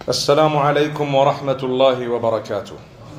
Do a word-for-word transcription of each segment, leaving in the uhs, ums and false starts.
السلام عليكم ورحمة الله وبركاته.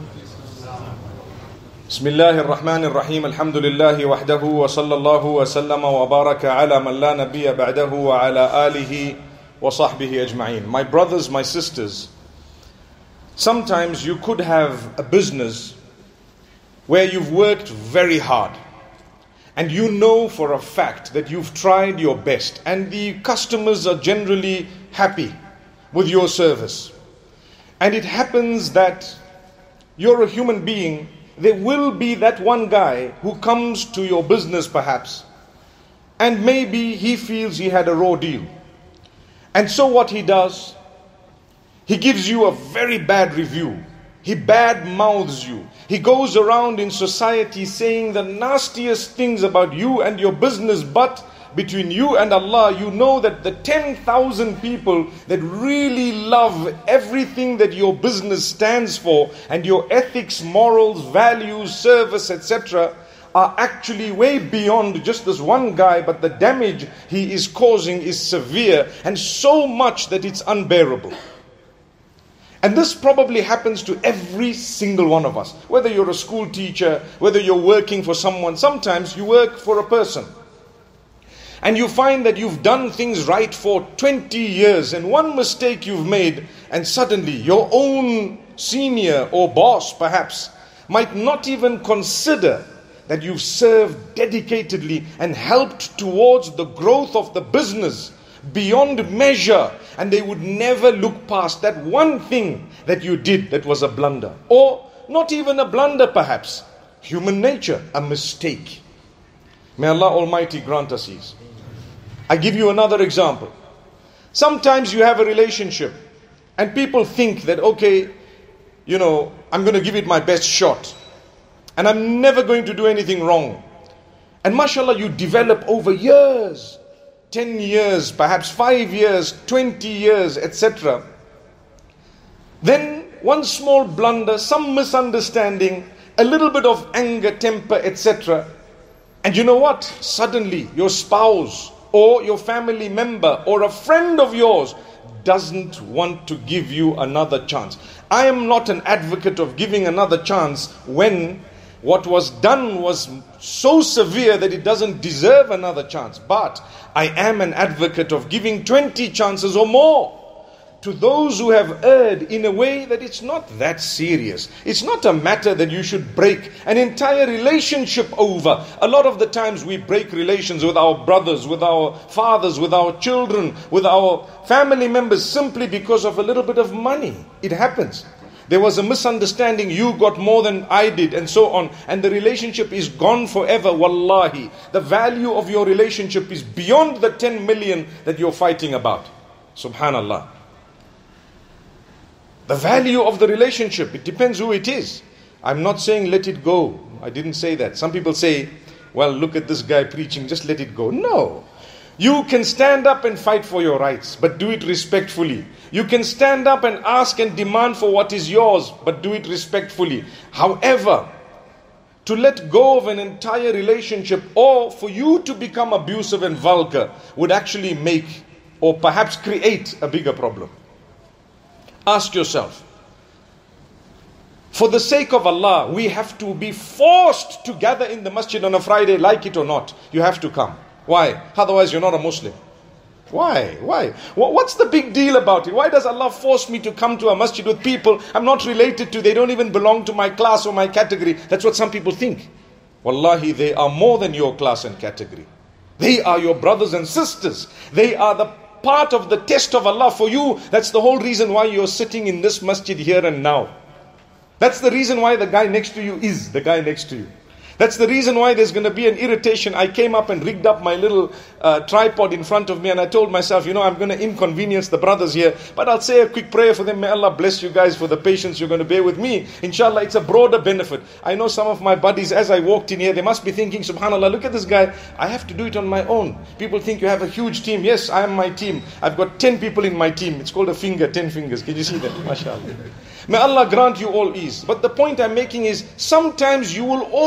بسم الله الرحمن الرحيم. الحمد لله وحده وصلى الله وسلم وبارك على من لا نبي بعده وعلى آله وصحبه أجمعين. My brothers, my sisters, sometimes you could have a business where you've worked very hard and you know for a fact that you've tried your best and the customers are generally happy with your service. And it happens that you're a human being. There will be that one guy who comes to your business perhaps, and maybe he feels he had a raw deal. And so what he does, he gives you a very bad review. He bad mouths you. He goes around in society saying the nastiest things about you and your business, but between you and Allah, you know that the ten thousand people that really love everything that your business stands for and your ethics, morals, values, service, et cetera are actually way beyond just this one guy, but the damage he is causing is severe and so much that it's unbearable. And this probably happens to every single one of us. Whether you're a school teacher, whether you're working for someone, sometimes you work for a person. And you find that you've done things right for twenty years and one mistake you've made and suddenly your own senior or boss perhaps might not even consider that you've served dedicatedly and helped towards the growth of the business beyond measure, and they would never look past that one thing that you did that was a blunder, or not even a blunder perhaps, human nature, a mistake. May Allah Almighty grant us ease. I give you another example. Sometimes you have a relationship and people think that, okay, you know, I'm going to give it my best shot and I'm never going to do anything wrong. And mashallah, you develop over years, ten years, perhaps five years, twenty years, et cetera. Then one small blunder, some misunderstanding, a little bit of anger, temper, et cetera. And you know what? Suddenly your spouse or your family member or a friend of yours doesn't want to give you another chance. I am not an advocate of giving another chance when what was done was so severe that it doesn't deserve another chance. But I am an advocate of giving twenty chances or more to those who have erred in a way that it's not that serious. It's not a matter that you should break an entire relationship over. A lot of the times we break relations with our brothers, with our fathers, with our children, with our family members simply because of a little bit of money. It happens. There was a misunderstanding, you got more than I did and so on, and the relationship is gone forever. Wallahi, the value of your relationship is beyond the ten million that you're fighting about. Subhanallah. The value of the relationship, it depends who it is. I'm not saying let it go. I didn't say that. Some people say, well, look at this guy preaching, just let it go. No. You can stand up and fight for your rights, but do it respectfully. You can stand up and ask and demand for what is yours, but do it respectfully. However, to let go of an entire relationship or for you to become abusive and vulgar would actually make or perhaps create a bigger problem. Ask yourself, for the sake of Allah, we have to be forced to gather in the masjid on a Friday, like it or not. You have to come. Why? Otherwise you're not a Muslim. Why? Why? What's the big deal about it? Why does Allah force me to come to a masjid with people I'm not related to? They don't even belong to my class or my category. That's what some people think. Wallahi, they are more than your class and category. They are your brothers and sisters. They are the part of the test of Allah for you. That's the whole reason why you're sitting in this masjid here and now. That's the reason why the guy next to you is the guy next to you. That's the reason why there's going to be an irritation. I came up and rigged up my little uh, tripod in front of me and I told myself, you know, I'm going to inconvenience the brothers here, but I'll say a quick prayer for them. May Allah bless you guys for the patience you're going to bear with me. Inshallah, it's a broader benefit. I know some of my buddies, as I walked in here, they must be thinking, subhanallah, look at this guy. I have to do it on my own. People think you have a huge team. Yes, I am my team. I've got ten people in my team. It's called a finger, ten fingers. Can you see that? MashaAllah. May Allah grant you all ease. But the point I'm making is, sometimes you will always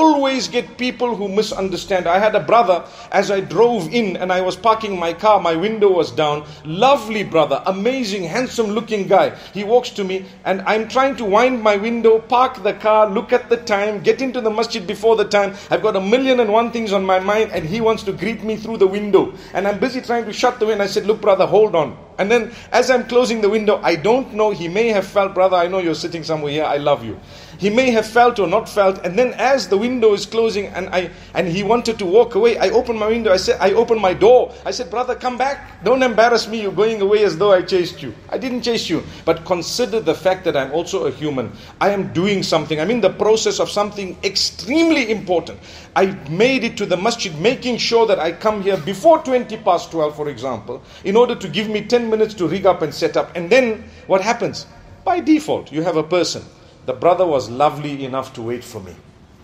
always get people who misunderstand. I had a brother, as I drove in and I was parking my car, my window was down. Lovely brother, amazing, handsome looking guy. He walks to me and I'm trying to wind my window, park the car, look at the time, get into the masjid before the time. I've got a million and one things on my mind and he wants to greet me through the window. And I'm busy trying to shut the window. I said, look brother, hold on. And then as I'm closing the window, I don't know, he may have felt, brother, I know you're sitting somewhere here, I love you. He may have felt or not felt, and then as the window is closing and I and he wanted to walk away, I opened my window, I said, I opened my door. I said, brother, come back. Don't embarrass me, you're going away as though I chased you. I didn't chase you. But consider the fact that I'm also a human. I am doing something. I'm in the process of something extremely important. I made it to the masjid, making sure that I come here before twenty past twelve, for example, in order to give me ten minutes to rig up and set up. And then what happens? By default, you have a person. The brother was lovely enough to wait for me.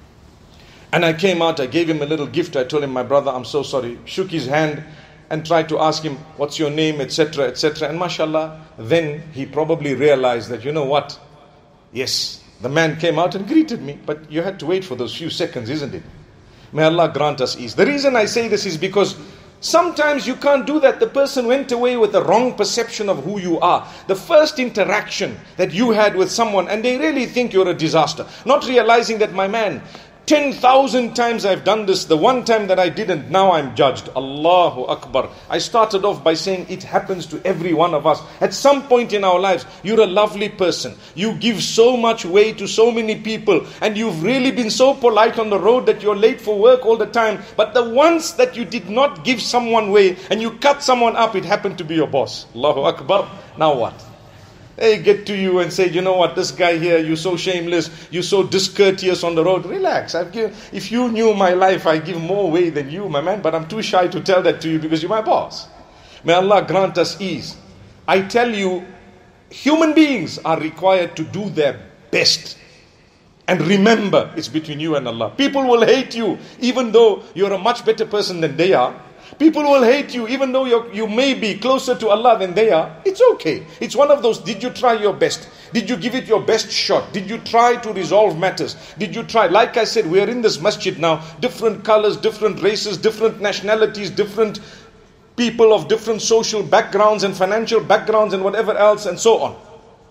And I came out, I gave him a little gift. I told him, my brother, I'm so sorry. Shook his hand and tried to ask him, what's your name, et cetera, et cetera. And mashallah, then he probably realized that, you know what? Yes, the man came out and greeted me. But you had to wait for those few seconds, isn't it? May Allah grant us ease. The reason I say this is because sometimes you can't do that. The person went away with the wrong perception of who you are. The first interaction that you had with someone and they really think you're a disaster. Not realizing that, my man, ten thousand times I've done this. The one time that I didn't, now I'm judged. Allahu Akbar. I started off by saying it happens to every one of us. At some point in our lives, you're a lovely person. You give so much way to so many people and you've really been so polite on the road that you're late for work all the time. But the once that you did not give someone way and you cut someone up, it happened to be your boss. Allahu Akbar. Now what? They get to you and say, you know what, this guy here, you're so shameless, you're so discourteous on the road. Relax. I've given, if you knew my life, I give more way than you, my man. But I'm too shy to tell that to you because you're my boss. May Allah grant us ease. I tell you, human beings are required to do their best. And remember, it's between you and Allah. People will hate you even though you're a much better person than they are. People will hate you even though you you may be closer to Allah than they are. It's okay. It's one of those, did you try your best? Did you give it your best shot? Did you try to resolve matters? Did you try? Like I said, we are in this masjid now. Different colors, different races, different nationalities, different people of different social backgrounds and financial backgrounds and whatever else and so on.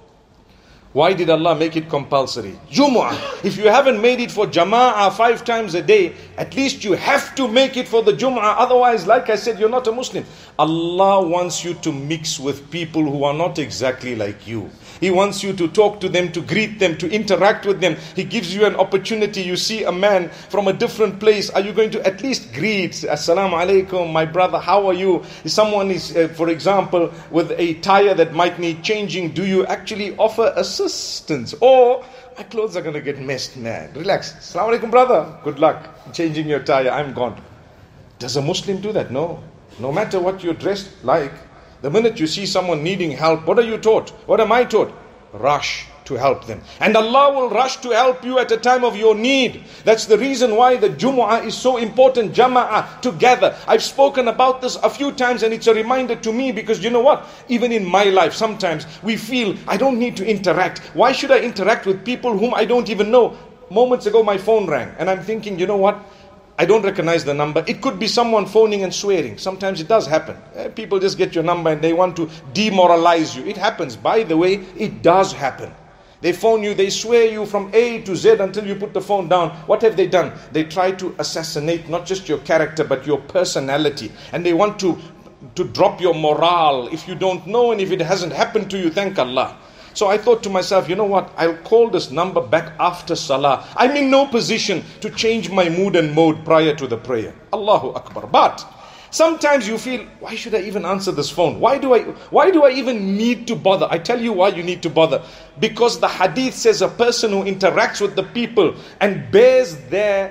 Why did Allah make it compulsory? Jumu'ah. If you haven't made it for Jama'ah five times a day, at least you have to make it for the Jumu'ah. Otherwise, like I said, you're not a Muslim. Allah wants you to mix with people who are not exactly like you. He wants you to talk to them, to greet them, to interact with them. He gives you an opportunity. You see a man from a different place. Are you going to at least greet? Assalamu alaikum, my brother, how are you? If someone is, uh, for example, with a tire that might need changing, do you actually offer assistance? Or, my clothes are going to get messed, man. Relax. Assalamu alaikum, brother. Good luck. Changing your tire. I'm gone. Does a Muslim do that? No. No matter what you're dressed like, the minute you see someone needing help, what are you taught? What am I taught? Rush to help them. And Allah will rush to help you at a time of your need. That's the reason why the Jumu'ah is so important. Jama'ah, together. I've spoken about this a few times and it's a reminder to me because you know what? Even in my life, sometimes we feel, I don't need to interact. Why should I interact with people whom I don't even know? Moments ago my phone rang and I'm thinking, you know what? I don't recognize the number. It could be someone phoning and swearing. Sometimes it does happen. People just get your number and they want to demoralize you. It happens. By the way, it does happen. They phone you, they swear you from A to Z until you put the phone down. What have they done? They try to assassinate not just your character but your personality. And they want to, to drop your morale. If you don't know and if it hasn't happened to you, thank Allah. So I thought to myself, you know what, I'll call this number back after Salah. I'm in no position to change my mood and mode prior to the prayer. Allahu Akbar. But sometimes you feel, why should I even answer this phone? Why do I why do I even need to bother? I tell you why you need to bother. Because the hadith says a person who interacts with the people and bears their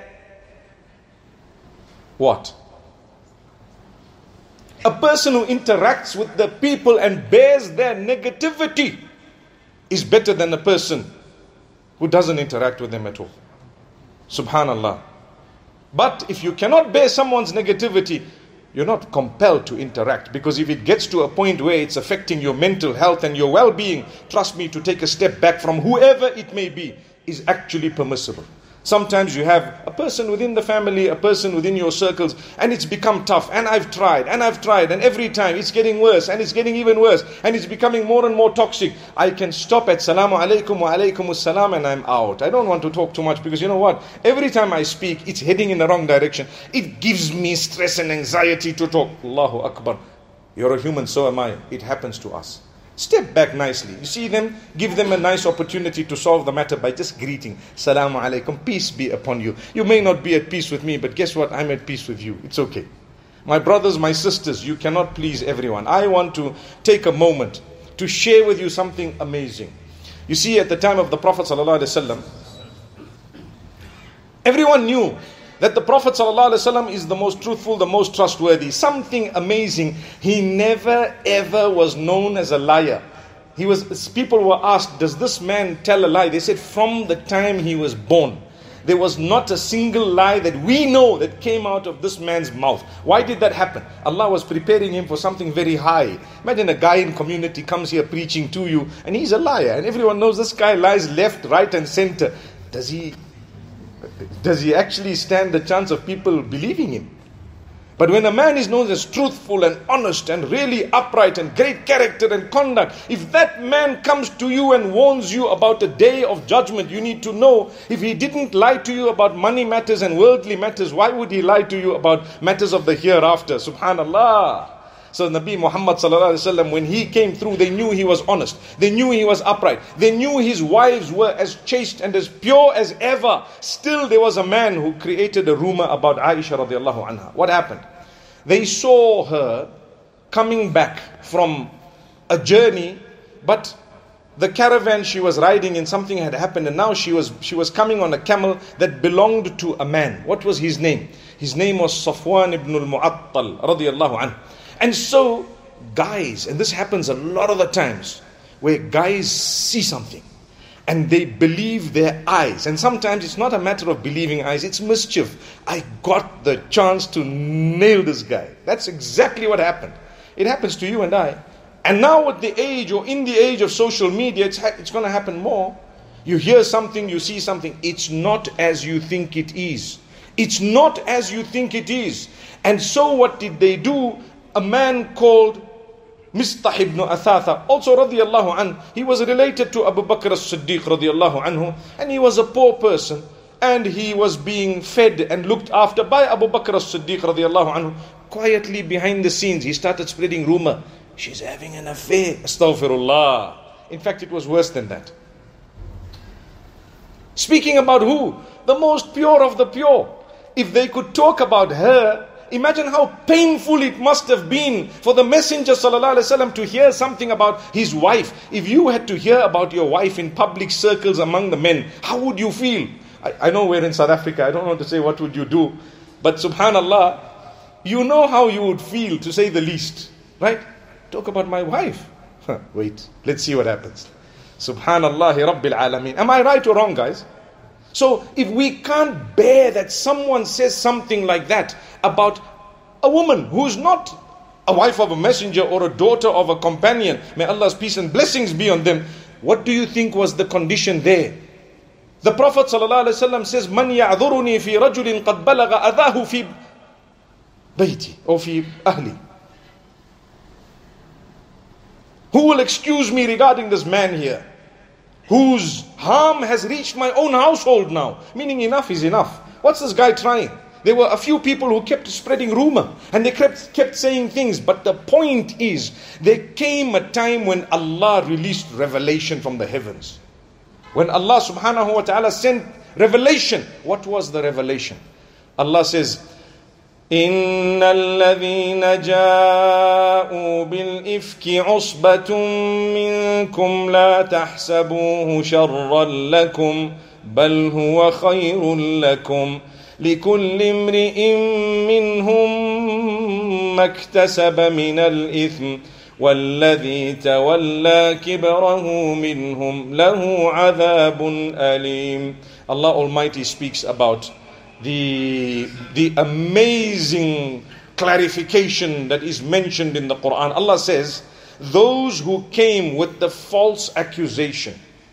what? A person who interacts with the people and bears their negativity is better than a person who doesn't interact with them at all. Subhanallah. But if you cannot bear someone's negativity, you're not compelled to interact. Because if it gets to a point where it's affecting your mental health and your well-being, trust me, to take a step back from whoever it may be is actually permissible. Sometimes you have a person within the family, a person within your circles, and it's become tough. And I've tried, and I've tried, and every time it's getting worse, and it's getting even worse, and it's becoming more and more toxic. I can stop at Salamu alaikum wa alaikum assalam and I'm out. I don't want to talk too much because you know what? Every time I speak, it's heading in the wrong direction. It gives me stress and anxiety to talk. Allahu Akbar. You're a human, so am I. It happens to us. Step back nicely. You see them, give them a nice opportunity to solve the matter by just greeting. Salamu alaikum, peace be upon you. You may not be at peace with me, but guess what? I'm at peace with you. It's okay. My brothers, my sisters, you cannot please everyone. I want to take a moment to share with you something amazing. You see, at the time of the Prophet ﷺ, everyone knew that the Prophet ﷺ is the most truthful, the most trustworthy. Something amazing. He never ever was known as a liar. He was. People were asked, does this man tell a lie? They said, from the time he was born, there was not a single lie that we know that came out of this man's mouth. Why did that happen? Allah was preparing him for something very high. Imagine a guy in community comes here preaching to you, and he's a liar. And everyone knows this guy lies left, right and center. Does he... Does he actually stand the chance of people believing him? But when a man is known as truthful and honest and really upright and great character and conduct, if that man comes to you and warns you about a day of judgment, you need to know, if he didn't lie to you about money matters and worldly matters, why would he lie to you about matters of the hereafter? Subhanallah. So Nabi Muhammad sallallahu alaihi wasallam, when he came through, they knew he was honest. They knew he was upright. They knew his wives were as chaste and as pure as ever. Still, there was a man who created a rumor about Aisha radiallahu anha. What happened? They saw her coming back from a journey, but the caravan she was riding in, something had happened, and now she was she was coming on a camel that belonged to a man. What was his name? His name was Safwan ibn al-Mu'attal radiallahu anhu. And so, guys, and this happens a lot of the times, where guys see something and they believe their eyes. And sometimes it's not a matter of believing eyes, it's mischief. I got the chance to nail this guy. That's exactly what happened. It happens to you and I. And now at the age, or in the age of social media, it's, ha- it's going to happen more. You hear something, you see something. It's not as you think it is. It's not as you think it is. And so what did they do? A man called Mistah ibn Athatha, also radiallahu anhu, he was related to Abu Bakr as-Siddiq radiallahu anhu, and he was a poor person, and he was being fed and looked after by Abu Bakr as-Siddiq radiallahu anhu. Quietly behind the scenes, he started spreading rumor. She's having an affair. Astaghfirullah. In fact, it was worse than that. Speaking about who? The most pure of the pure. If they could talk about her, imagine how painful it must have been for the Messenger sallallahu alaihi wasallam to hear something about his wife. If you had to hear about your wife in public circles among the men, how would you feel? I, I know we're in South Africa, I don't want to say what would you do, but subhanallah, you know how you would feel, to say the least, right? Talk about my wife. Wait, let's see what happens. Subhanallahi Rabbil Alameen. Am I right or wrong, guys? So if we can't bear that someone says something like that about a woman who's not a wife of a messenger or a daughter of a companion, may Allah's peace and blessings be on them, what do you think was the condition there? The Prophet ﷺ says, Man ya'dhuruni fi rajulin qad balagha adhahu fi bayti or fi ahli. Who will excuse me regarding this man here, whose harm has reached my own household now? Meaning enough is enough. What's this guy trying? There were a few people who kept spreading rumor and they kept, kept saying things. But the point is, there came a time when Allah released revelation from the heavens. When Allah subhanahu wa ta'ala sent revelation. What was the revelation? Allah says, إن الذين جاءوا بالإفك عصبة منكم لا تحسبوه شرا لكم بل هو خير لكم لكل امرئ منهم ما اكتسب من الإثم والذي تولى كبره منهم له عذاب أليم. Allah Almighty speaks about the the amazing clarification that is mentioned in the Quran. Allah says, those who came with the false accusation,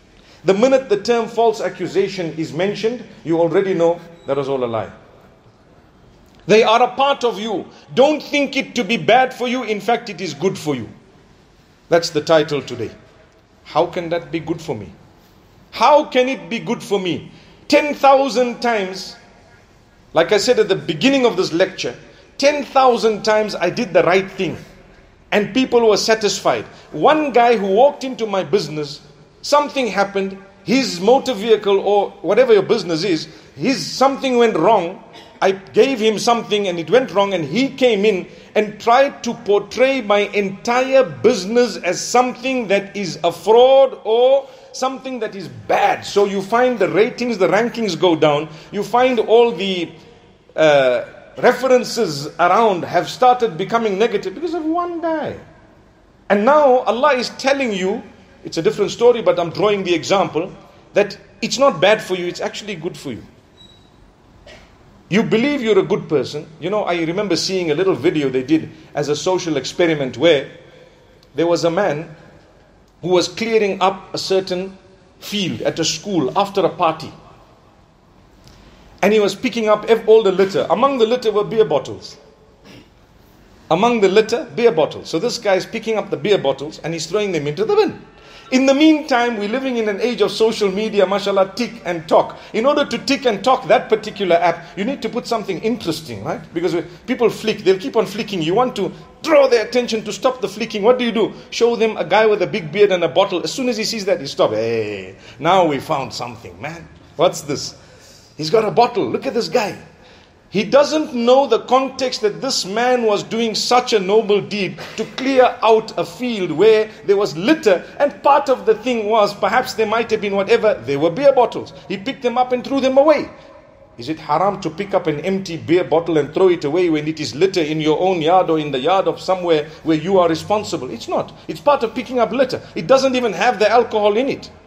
The minute the term false accusation is mentioned, you already know that was all a lie. They are a part of you. Don't think it to be bad for you. In fact, it is good for you. That's the title today. How can that be good for me? How can it be good for me? ten thousand times, like I said at the beginning of this lecture, ten thousand times I did the right thing. And people were satisfied. One guy who walked into my business, something happened, his motor vehicle or whatever your business is, his something went wrong. I gave him something and it went wrong, and he came in and tried to portray my entire business as something that is a fraud or something that is bad. So you find the ratings, the rankings go down. You find all the uh, references around have started becoming negative because of one guy. And now Allah is telling you, it's a different story, but I'm drawing the example, that it's not bad for you, it's actually good for you. You believe you're a good person. You know, I remember seeing a little video they did as a social experiment where there was a man who was clearing up a certain field at a school after a party. And he was picking up all the litter. Among the litter were beer bottles. Among the litter, beer bottles. So this guy is picking up the beer bottles and he's throwing them into the bin. In the meantime, we're living in an age of social media, mashallah, tick and talk. In order to tick and talk that particular app, you need to put something interesting, right? Because people flick, they'll keep on flicking. You want to draw their attention to stop the flicking. What do you do? Show them a guy with a big beard and a bottle. As soon as he sees that, he stops. Hey, now we found something, man. What's this? He's got a bottle. Look at this guy. He doesn't know the context that this man was doing such a noble deed to clear out a field where there was litter, and part of the thing was perhaps there might have been whatever, there were beer bottles. He picked them up and threw them away. Is it haram to pick up an empty beer bottle and throw it away when it is litter in your own yard or in the yard of somewhere where you are responsible? It's not. It's part of picking up litter. It doesn't even have the alcohol in it.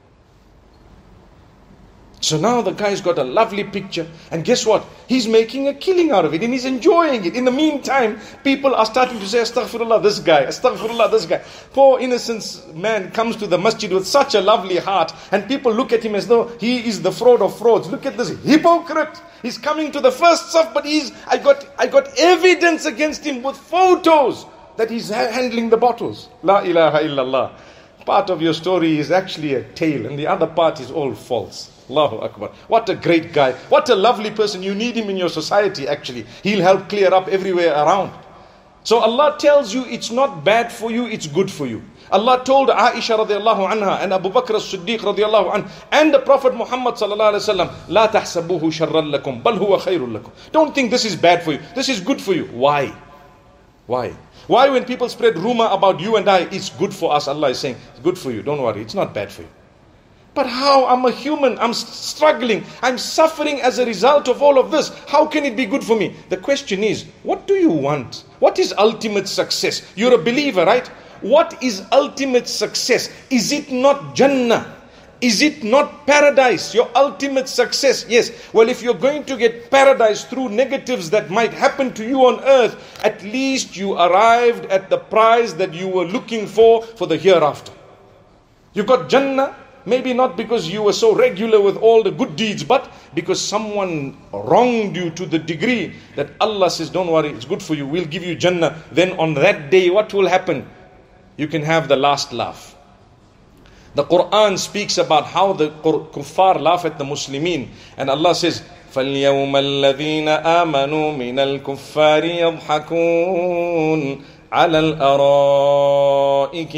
So now the guy's got a lovely picture, and guess what? He's making a killing out of it and he's enjoying it. In the meantime, people are starting to say, Astaghfirullah, this guy, Astaghfirullah, this guy. Poor innocent man comes to the masjid with such a lovely heart, and people look at him as though he is the fraud of frauds. Look at this hypocrite. He's coming to the first saf, but he's, I got, I got evidence against him with photos that he's ha- handling the bottles. La ilaha illallah. Part of your story is actually a tale, and the other part is all false. Allahu Akbar. What a great guy. What a lovely person. You need him in your society actually. He'll help clear up everywhere around. So Allah tells you it's not bad for you, it's good for you. Allah told Aisha radiallahu anha and Abu Bakr as-Siddiq radiallahu anhu and the Prophet Muhammad sallallahu alayhi wa sallam, La tahsabuhu sharran lakum, bal huwa khayrun lakum. Don't think this is bad for you. This is good for you. Why? Why? Why when people spread rumor about you and I, it's good for us. Allah is saying, it's good for you. Don't worry. It's not bad for you. But how? I'm a human. I'm struggling. I'm suffering as a result of all of this. How can it be good for me? The question is, what do you want? What is ultimate success? You're a believer, right? What is ultimate success? Is it not Jannah? Is it not paradise? Your ultimate success? Yes. Well, if you're going to get paradise through negatives that might happen to you on earth, at least you arrived at the prize that you were looking for for the hereafter. You got Jannah. Maybe not because you were so regular with all the good deeds, but because someone wronged you to the degree that Allah says, don't worry, it's good for you, we'll give you Jannah. Then on that day, what will happen? You can have the last laugh. The Quran speaks about how the kuffar laugh at the Muslimin. And Allah says, فَالْيَوْمَ الَّذِينَ آمَنُوا مِنَ الْكُفَّارِ يَضْحَكُونَ عَلَى الْأَرَائِكِ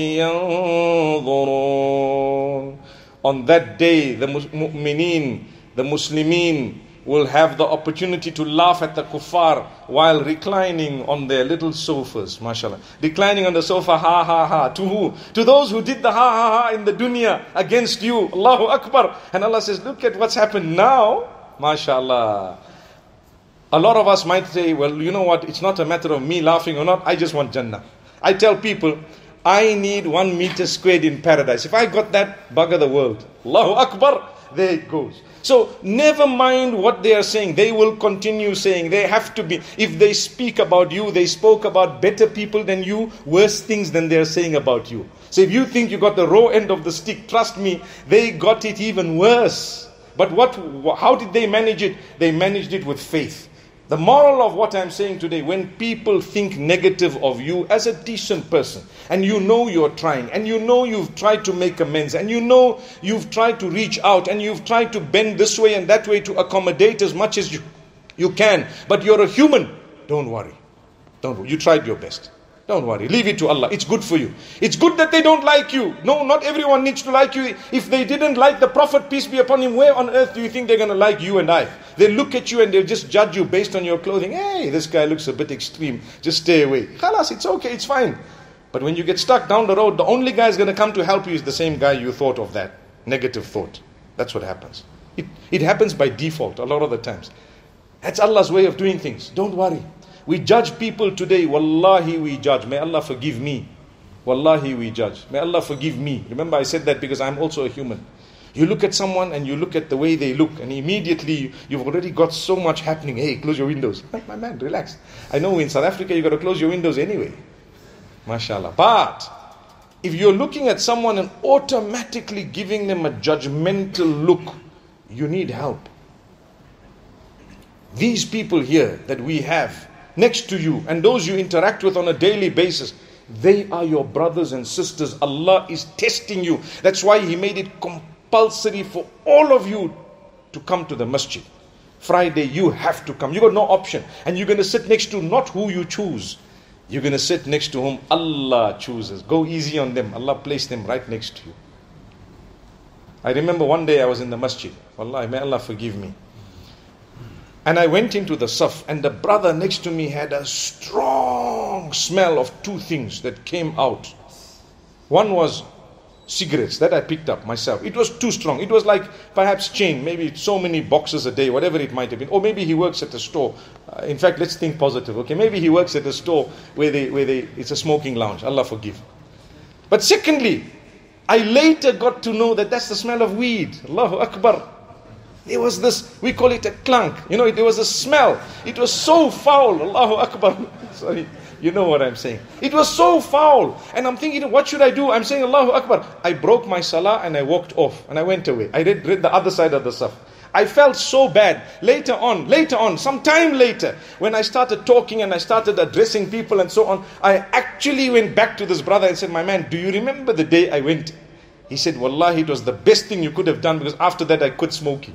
يَنظُرُونَ. On that day, the mu'mineen, the Muslimin will have the opportunity to laugh at the kuffar while reclining on their little sofas, mashallah. Reclining on the sofa, ha ha ha. To who? To those who did the ha ha ha in the dunya against you. Allahu Akbar. And Allah says, look at what's happened now. Mashallah. A lot of us might say, well, you know what? It's not a matter of me laughing or not. I just want Jannah. I tell people, I need one meter squared in paradise. If I got that, bugger the world. Allahu Akbar. there it goes. So never mind what they are saying. They will continue saying. They have to be. If they speak about you, they spoke about better people than you, worse things than they are saying about you. So if you think you got the raw end of the stick, trust me, they got it even worse. But what? How did they manage it? They managed it with faith. The moral of what I'm saying today, when people think negative of you as a decent person, and you know you're trying, and you know you've tried to make amends, and you know you've tried to reach out, and you've tried to bend this way and that way to accommodate as much as you, you can, but you're a human, don't worry. Don't worry. You tried your best. Don't worry. Leave it to Allah. It's good for you. It's good that they don't like you. No, not everyone needs to like you. If they didn't like the Prophet, peace be upon him, where on earth do you think they're going to like you and I? They look at you and they'll just judge you based on your clothing. Hey, this guy looks a bit extreme. Just stay away. Khalas, it's okay. It's fine. But when you get stuck down the road, the only guy who's going to come to help you is the same guy you thought of that negative thought. That's what happens. It, it happens by default a lot of the times. That's Allah's way of doing things. Don't worry. We judge people today. Wallahi, we judge. May Allah forgive me. Wallahi, we judge. May Allah forgive me. Remember, I said that because I'm also a human. You look at someone and you look at the way they look, and immediately you've already got so much happening. Hey, close your windows. My man, relax. I know in South Africa you got to close your windows anyway. MashaAllah. But if you're looking at someone and automatically giving them a judgmental look, you need help. These people here that we have next to you and those you interact with on a daily basis, they are your brothers and sisters. Allah is testing you. That's why He made it compulsory for all of you to come to the masjid. Friday, you have to come. You got no option. And you're going to sit next to not who you choose. You're going to sit next to whom Allah chooses. Go easy on them. Allah placed them right next to you. I remember one day I was in the masjid. Wallahi, may Allah forgive me. And I went into the saf, and the brother next to me had a strong smell of two things that came out. One was cigarettes that I picked up myself. It was too strong. It was like perhaps chain, maybe so many boxes a day, whatever it might have been. Or maybe he works at a store. Uh, in fact, let's think positive. Okay, maybe he works at a store where they, where they, it's a smoking lounge. Allah forgive. But secondly, I later got to know that that's the smell of weed. Allahu Akbar. There was this, we call it a clunk. You know, there was a smell. It was so foul. Allahu Akbar. Sorry, you know what I'm saying. It was so foul. And I'm thinking, what should I do? I'm saying, Allahu Akbar. I broke my salah and I walked off. And I went away. I read, read the other side of the saf. I felt so bad. Later on, later on, some time later, when I started talking and I started addressing people and so on, I actually went back to this brother and said, my man, do you remember the day I went? He said, Wallahi, it was the best thing you could have done, because after that I quit smoking.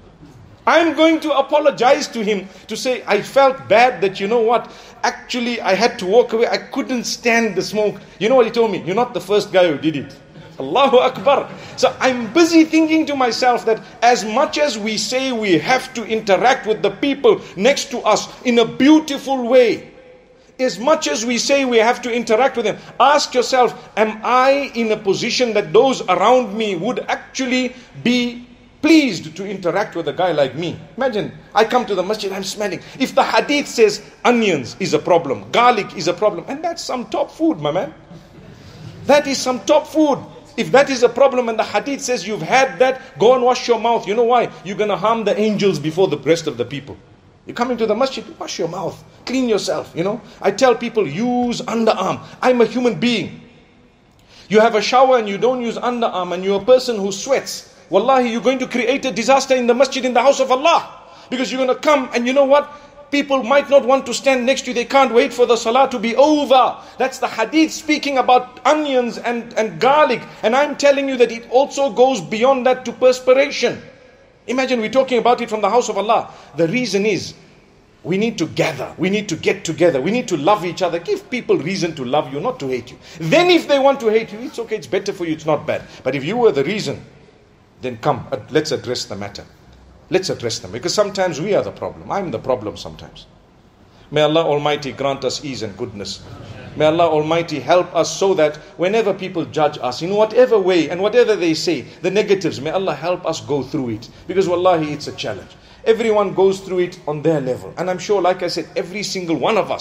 I'm going to apologize to him to say, I felt bad that, you know what, actually I had to walk away. I couldn't stand the smoke. You know what he told me? You're not the first guy who did it. Allahu Akbar. So I'm busy thinking to myself that as much as we say we have to interact with the people next to us in a beautiful way, as much as we say we have to interact with them, ask yourself, am I in a position that those around me would actually be pleased to interact with a guy like me? Imagine, I come to the masjid, I'm smelling. If the hadith says onions is a problem, garlic is a problem, and that's some top food, my man. That is some top food. If that is a problem and the hadith says you've had that, go and wash your mouth. You know why? You're going to harm the angels before the rest of the people. You come into the masjid, wash your mouth, clean yourself, you know. I tell people, use underarm. I'm a human being. You have a shower and you don't use underarm, and you're a person who sweats. Wallahi, you're going to create a disaster in the masjid, in the house of Allah. Because you're going to come and you know what? People might not want to stand next to you. They can't wait for the salah to be over. That's the hadith speaking about onions and, and garlic. And I'm telling you that it also goes beyond that to perspiration. Imagine we're talking about it from the house of Allah. The reason is, we need to gather. We need to get together. We need to love each other. Give people reason to love you, not to hate you. Then if they want to hate you, it's okay. It's better for you. It's not bad. But if you were the reason, then come, let's address the matter. Let's address them. Because sometimes we are the problem. I'm the problem sometimes. May Allah Almighty grant us ease and goodness. May Allah Almighty help us so that whenever people judge us, in whatever way and whatever they say, the negatives, may Allah help us go through it. Because wallahi, it's a challenge. Everyone goes through it on their level. And I'm sure, like I said, every single one of us,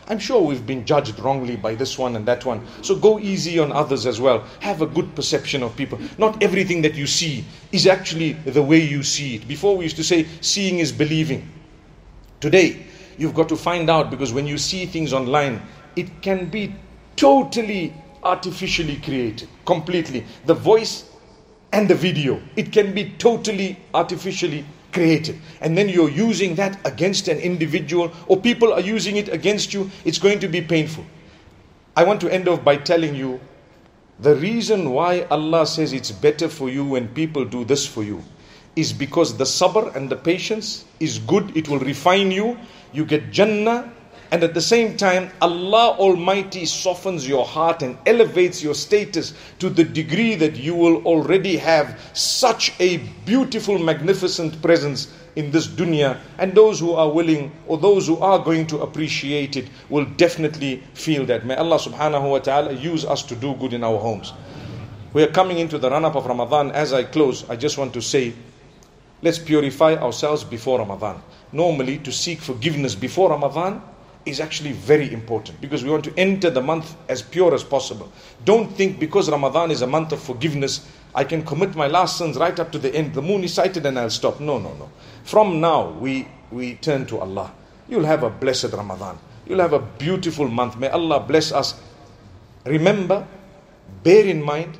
I'm sure we've been judged wrongly by this one and that one. So go easy on others as well. Have a good perception of people. Not everything that you see is actually the way you see it. Before we used to say, seeing is believing. Today, you've got to find out, because when you see things online, it can be totally artificially created. Completely. The voice and the video, it can be totally artificially created. And then you're using that against an individual, or people are using it against you. It's going to be painful. I want to end off by telling you the reason why Allah says it's better for you when people do this for you is because the sabr and the patience is good. It will refine you. You get Jannah. And at the same time, Allah Almighty softens your heart and elevates your status to the degree that you will already have such a beautiful, magnificent presence in this dunya. And those who are willing, or those who are going to appreciate it, will definitely feel that. May Allah subhanahu wa ta'ala use us to do good in our homes. We are coming into the run-up of Ramadan. As I close, I just want to say, let's purify ourselves before Ramadan. Normally, to seek forgiveness before Ramadan is actually very important, because we want to enter the month as pure as possible. Don't think because Ramadan is a month of forgiveness, I can commit my last sins right up to the end. The moon is sighted and I'll stop. No, no, no. From now, we, we turn to Allah. You'll have a blessed Ramadan. You'll have a beautiful month. May Allah bless us. Remember, bear in mind,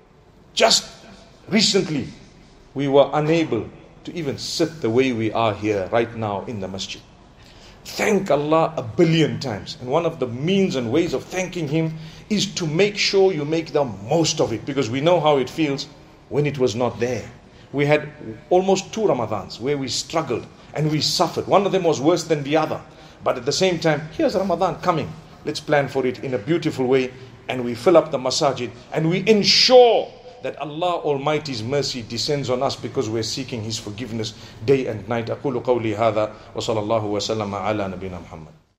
just recently, we were unable to even sit the way we are here right now in the masjid. Thank Allah a billion times. And one of the means and ways of thanking Him is to make sure you make the most of it, because we know how it feels when it was not there. We had almost two Ramadans where we struggled and we suffered. One of them was worse than the other. But at the same time, here's Ramadan coming. Let's plan for it in a beautiful way, and we fill up the masajid and we ensure that Allah Almighty's mercy descends on us, because we're seeking His forgiveness day and night. أقول قولي هذا وصلى الله وسلم على نبينا محمد.